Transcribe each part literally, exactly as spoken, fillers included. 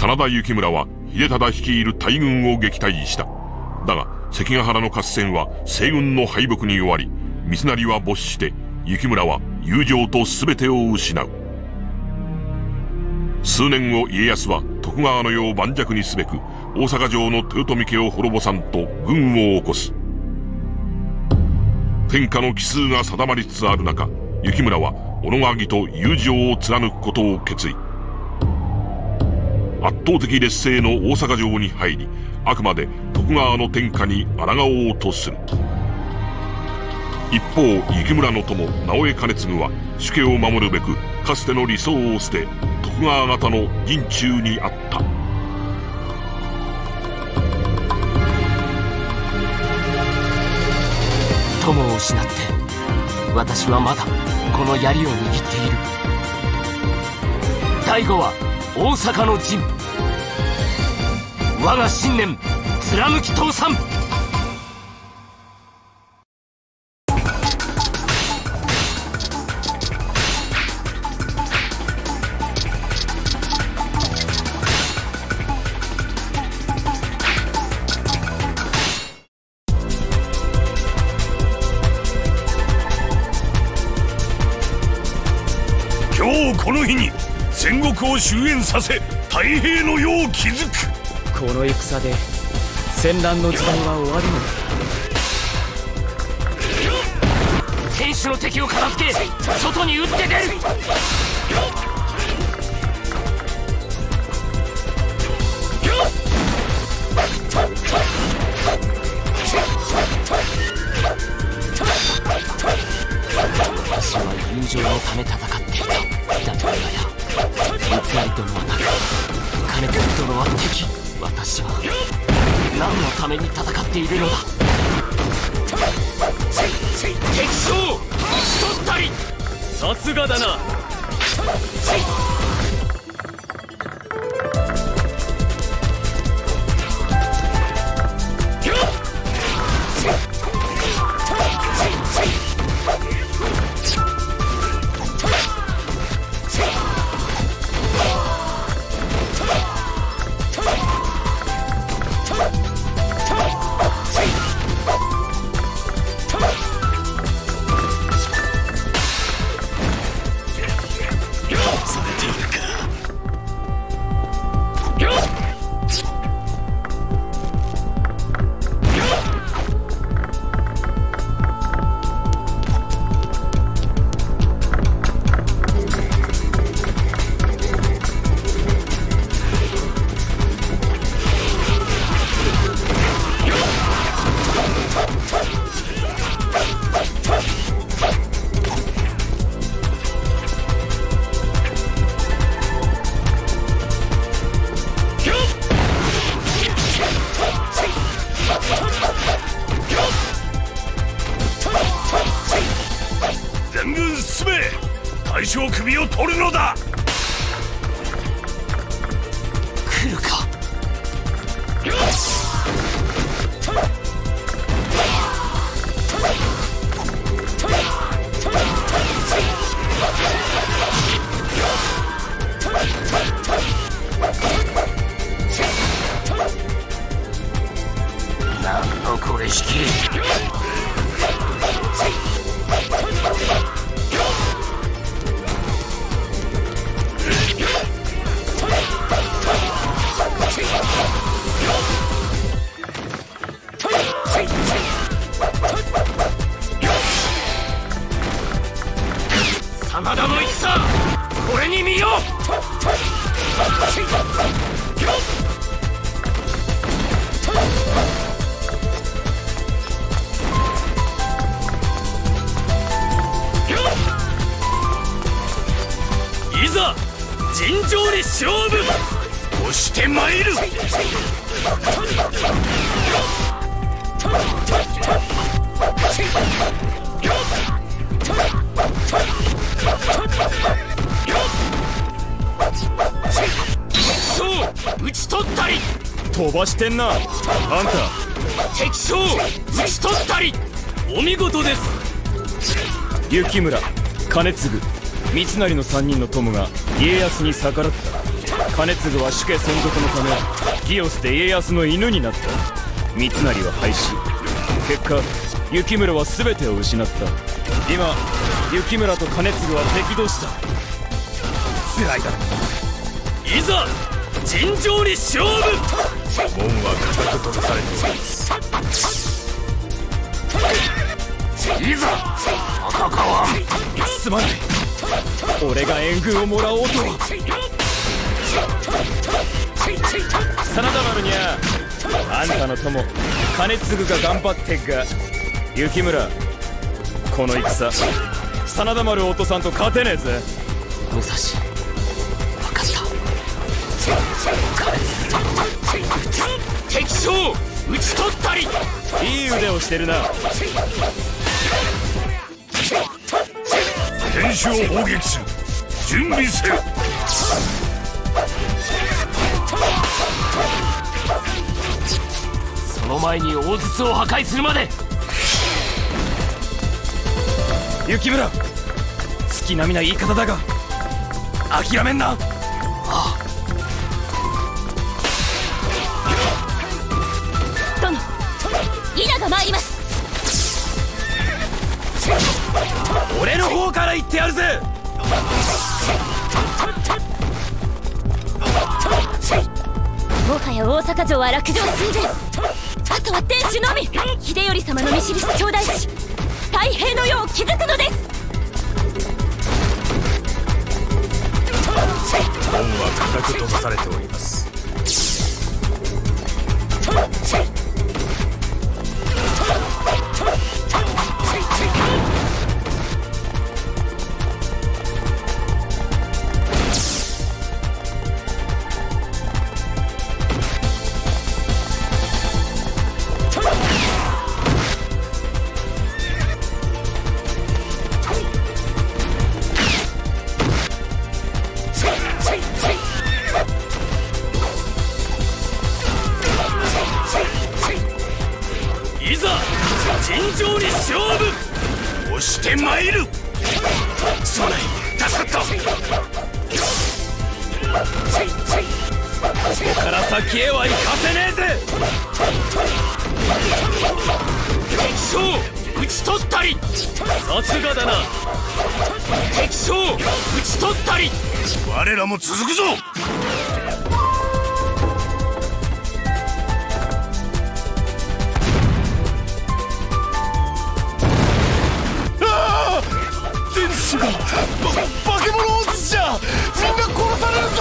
真田幸村は秀忠率いる大軍を撃退した。だが関ヶ原の合戦は西軍の敗北に終わり、三成は没して幸村は友情と全てを失う。数年後、家康は徳川の世を盤石にすべく大阪城の豊臣家を滅ぼさんと軍を起こす。天下の奇数が定まりつつある中、幸村は小野川義と友情を貫くことを決意。圧倒的劣勢の大阪城に入り、あくまで徳川の天下に抗おうとする。一方、幸村の友直江兼続は主家を守るべくかつての理想を捨て徳川方の陣中にあった。 友を失って私はまだこの槍を握っている。第五は大阪の陣、我が信念貫き通さん。 この日に戦国を終焉させ太平の世を築く。 この戦で戦乱の時代は終わるのだ。 天守の敵を片付け外に打って出る。私は友情のため戦っていた。だと今や三成殿はなく兼続殿は敵。私は何のために戦っているのだ。敵将討ち取ったり。 さすがだな。 大将首を取るのだ。 来るか。なんのこれしきり。真田の戦、これに見よう。 いざ尋常に勝負。押してまいる。 そう討ち取ったり。 飛ばしてんなあんた。 敵将討ち取ったり。 お見事です。幸村、兼続、三成のさんにんの友が家康に逆らった。 兼続は主家存続のため義を捨て家康の犬になった。三成は廃止。結果幸村は全てを失った。今幸村と兼続は敵同士だ。辛いだろう。いざ尋常に勝負。 門は固く閉ざされております。いざ戦わん。 すまない。俺が援軍をもらおうとは。真田丸にゃあんたの友兼続が頑張ってっが、幸村この戦真田丸を落とさんと勝てねえぜ。 武蔵分かった。敵将討ち取ったり。 いい腕をしてるな。 天守を砲撃する。準備せよ。 その前に大筒を破壊するまで。 幸村月並みな言い方だが諦めんな。ああ殿、伊賀が参ります。 俺の方から言ってやるぜ。 もはや大阪城は落城寸前。あとは天守のみ。秀頼様の見知りし頂戴し太平の世を築くのです。 門は固く閉ざされております。 いざ尋常に勝負。 押してまいる。そうだい、助かった。 ここから先へは行かせねえぜ。 敵将討ち取ったり。 さすがだな。 敵将討ち取ったり。 我らも続くぞ。 天使がば化け物をじゃみんな殺されるぞ。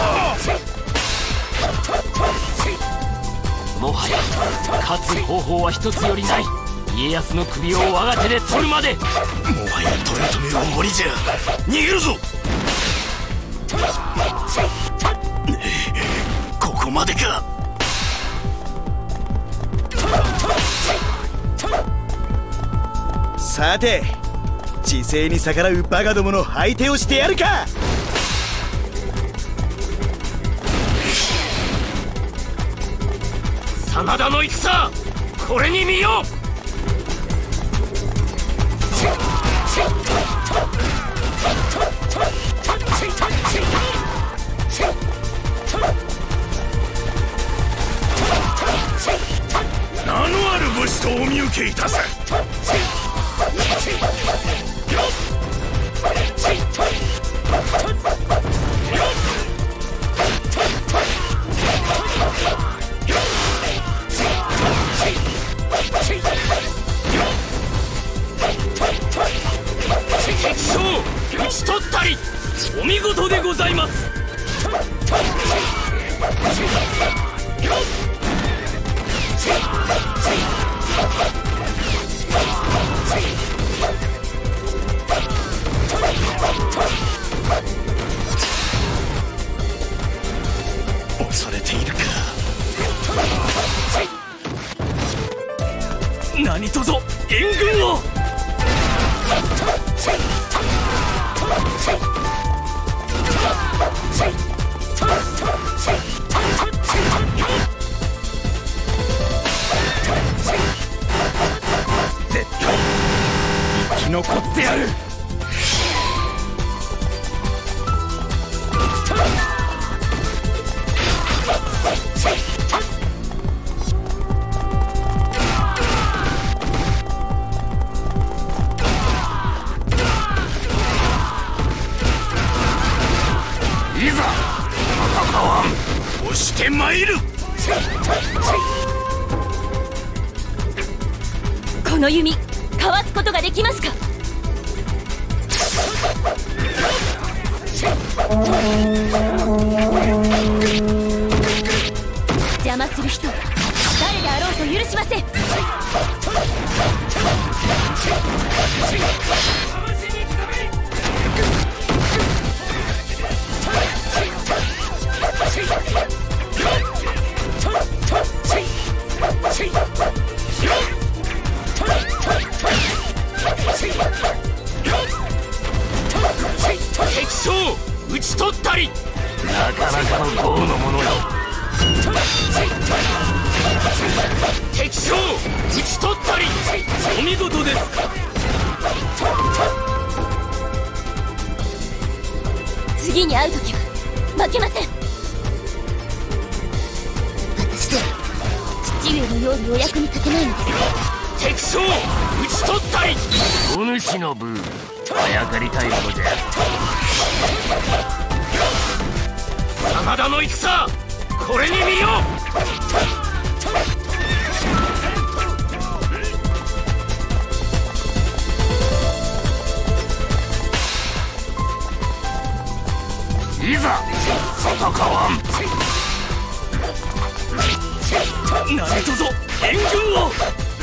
もはや勝つ方法は一つよりない。家康の首を我が手で取るまで。 もはや取り留めは無理じゃ。逃げるぞ。ここまでか。 さて時勢に逆らうバカどもの相手をしてやるか。 真田の戦これに見よう。 名のある武士とお見受けいたせ。 敵将討ち取ったり。 お見事でございます。 恐れているか。 何とぞ援軍を。絶対生き残ってやる。 参る。 この弓かわすことができますか。邪魔する人誰であろうと許しません。 敵将討ち取ったり。なかなかの豪の者よ。敵将討ち取ったり。お見事です。 次に会う時は負けません。私では父上のようにお役に立てないのです。 敵将討ち取ったり。お主の分あやかりたいものじゃ。真田の戦これに見よ。いざ戦わん。 なんとぞ援軍を。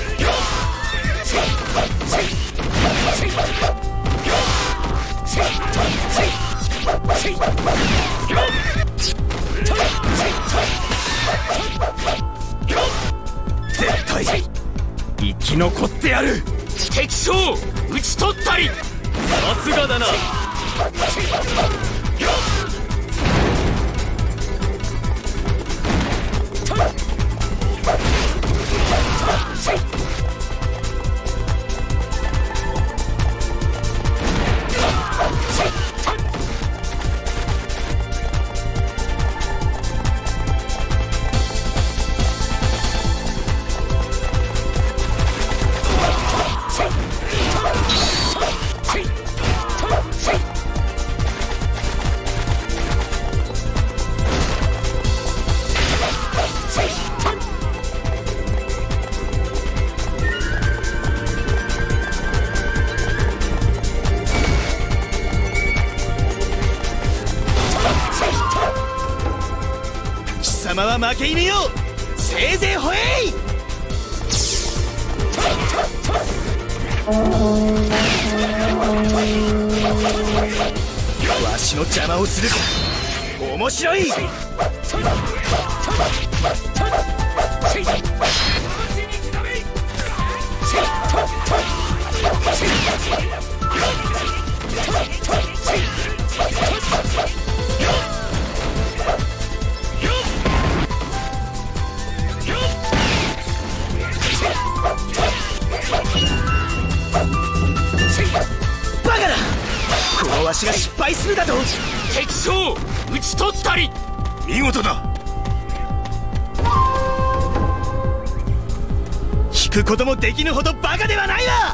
絶対生き残ってやる。 敵将討ち取ったり。 さすがだな。 貴様は負けいねよ。せいぜいほえい。わしの邪魔をするか。面白い。バカだ。このわしが失敗するだと。 敵将討ち取ったり。 見事だ。 引くこともできぬほどバカではないわ。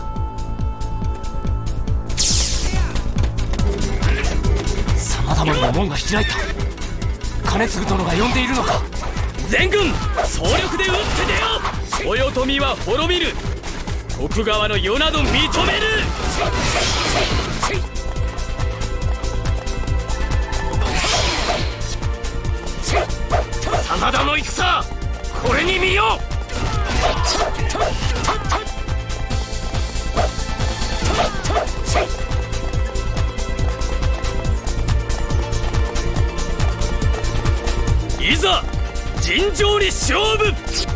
真田丸の門が開いた。兼続殿が呼んでいるのか。 全軍総力で撃って出よう。豊臣は滅びる。徳川の世など認める。 真田の戦これに見よ。 いざ尋常に勝負。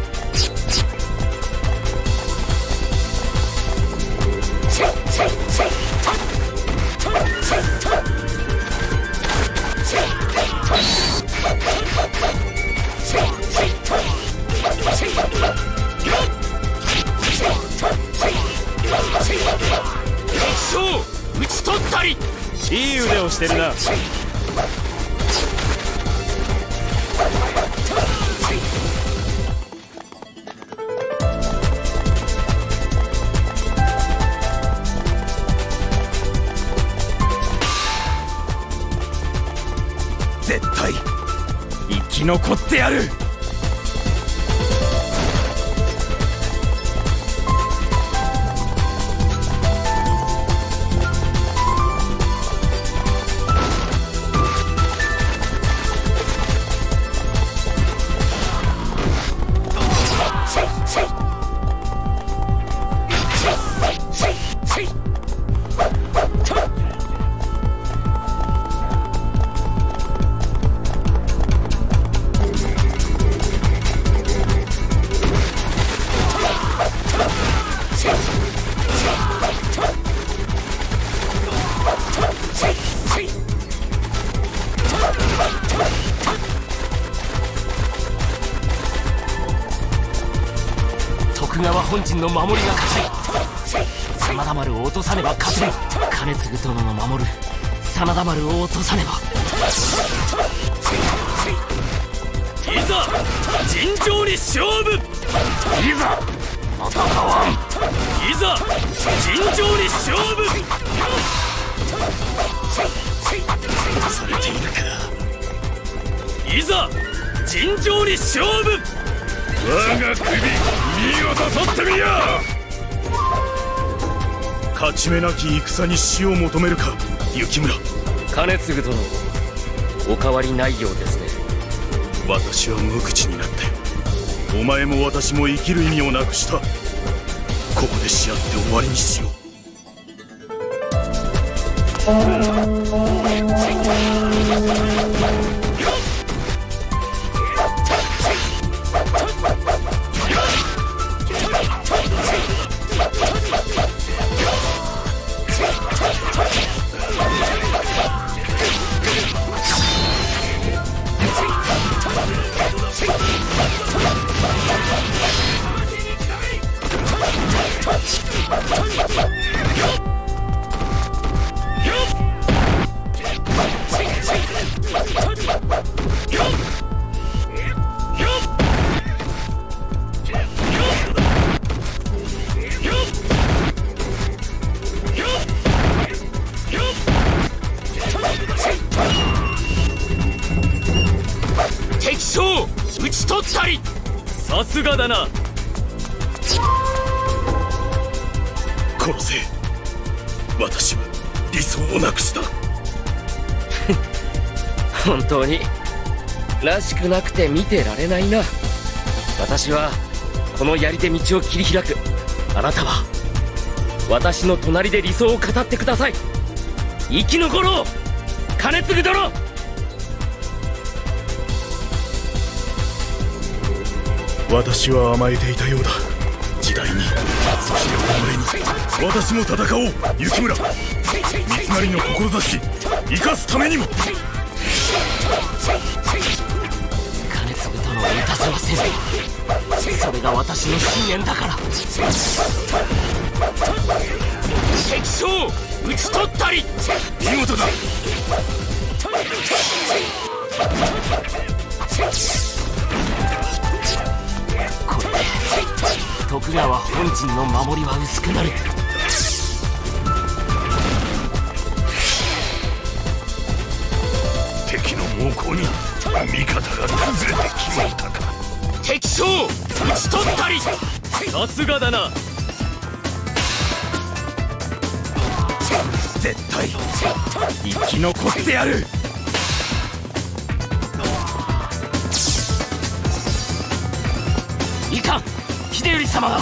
敵将討ち取ったり。 いい腕をしてるな。絶対生き残ってやる。 本陣の守りが固い。真田丸を落とさねば勝てぬ。兼続殿の守る真田丸を落とさねば。 いざ尋常に勝負。 いざ戦わん。 いざ尋常に勝負。されているか。いざ尋常に勝負。我が首見事取ってみよ。勝ち目なき戦に死を求めるか雪村。 兼続殿、お変わりないようですね。 私は無口になって、お前も私も生きる意味をなくした。ここでし合って終わりにしよう。 敵将討ち取ったり。 さすがだな。殺せ。私は理想をなくした。 本当にらしくなくて見てられないな。私はこの槍で道を切り開く。あなたは私の隣で理想を語ってください。生き残ろう兼続殿。 私は甘えていたようだ。時代に、そして己に。私も戦おう雪村。三成の志生かすためにも。 兼続殿を打たせはせず、それが私の信念だから。敵将討ち取ったり。 見事だ。 これで徳川本陣の守りは薄くなる。 敵の猛攻に味方が崩れてきまったか。 敵将討ち取ったり。 さすがだな。絶対生き残ってやる。 いかん、秀頼様が。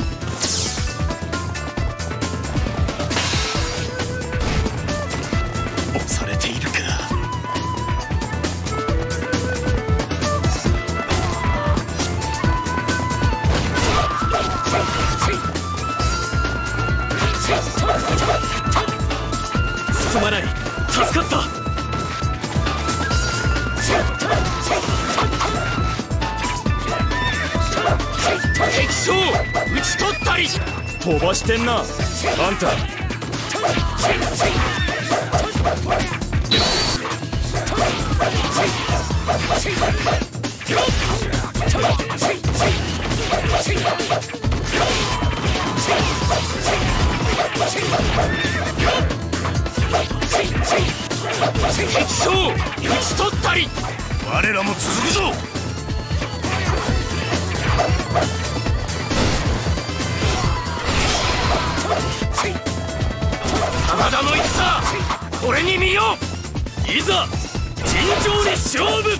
押されているか。すまない、助かった。 敵将討ち取ったり。 飛ばしてんなあんた。 敵将討ち取ったり。 我らも続くぞ。 真田の戦、これに見よう。 いざ尋常に勝負。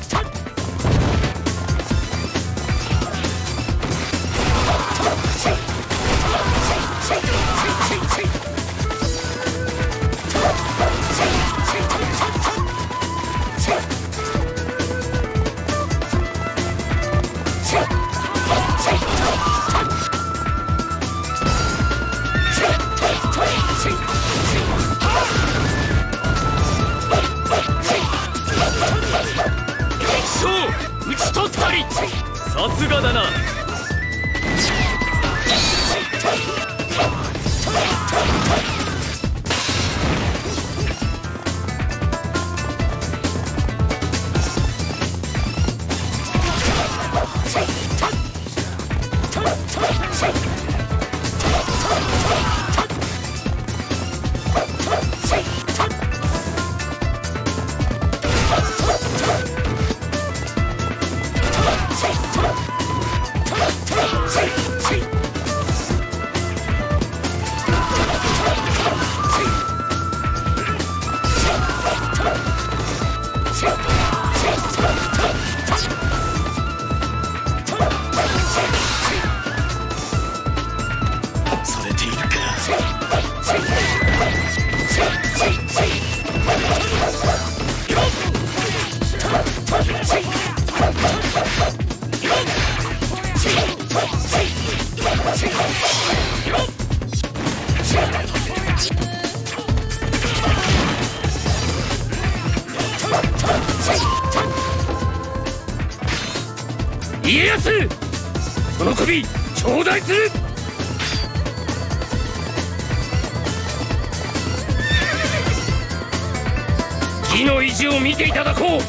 討ち取ったり。 さすがだな。 家康、その首頂戴する。義の意地を見ていただこう。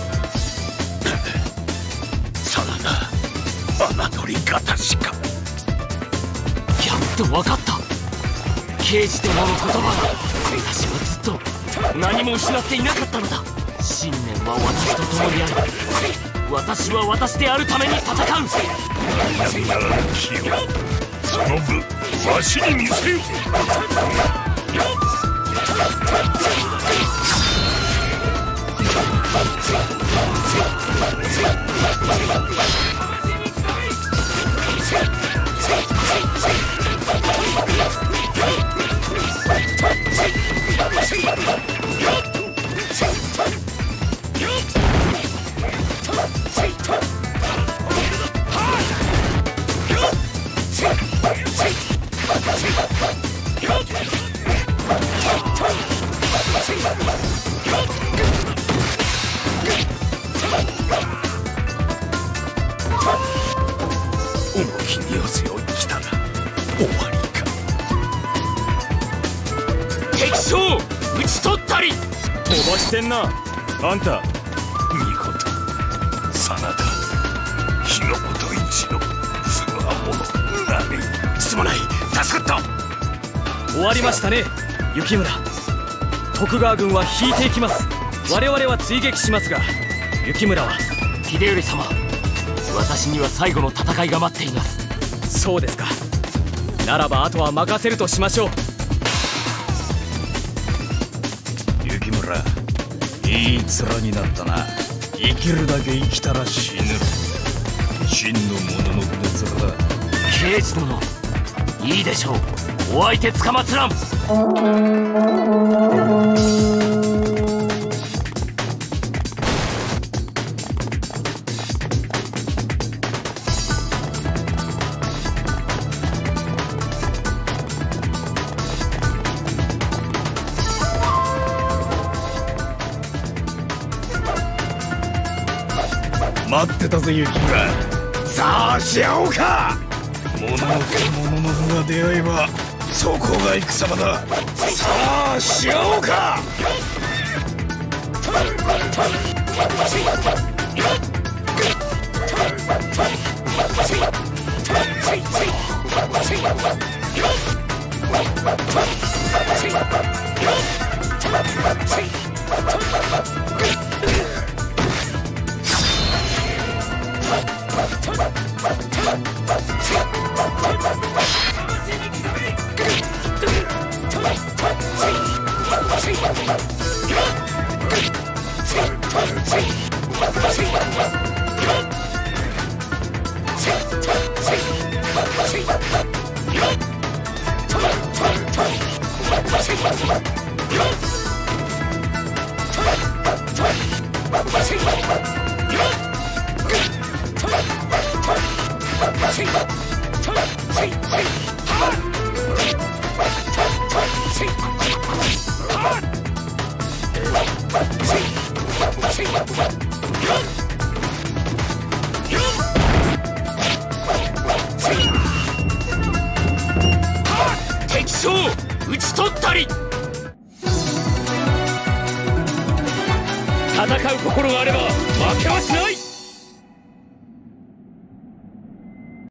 真田侮りがたしか。 やっと分かった。刑事殿の言葉が、私はずっと何も失っていなかったのだ。信念は私と共にある。私は私であるために戦う。 悩みながら気を、その分わしに見せよ。重き荷を背負い来たら終わりか。 敵将討ち取ったり。 飛ばしてんなあんた。 見事真田日の本一のつわもの。何すまない、助かった。 終わりましたね雪村。徳川軍は引いていきます。我々は追撃しますが、雪村は。 秀頼様、私には最後の戦いが待っています。 そうですか。ならばあとは任せるとしましょう。 雪村、いい面になったな。生きるだけ生きたら死ぬ。真の者の骨面だ。 刑事殿、いいでしょう。お相手つかまつらん。 待ってたぜ雪村。さあし合おうか。物の獣の図が出会えばそこが戦場だ。さあし合おうか。 敵将討ち取ったり。戦う心があれば負けはしない。